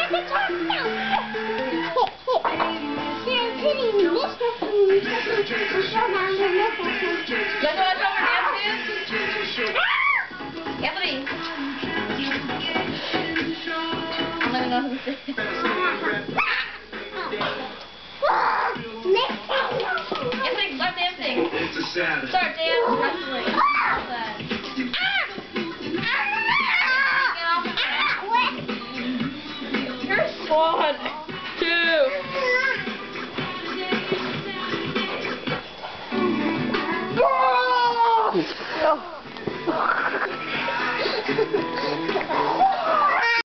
Anthony. I'm gonna know who's this. Anthony, start dancing. Start dancing. Wrestling. You're 1, 2.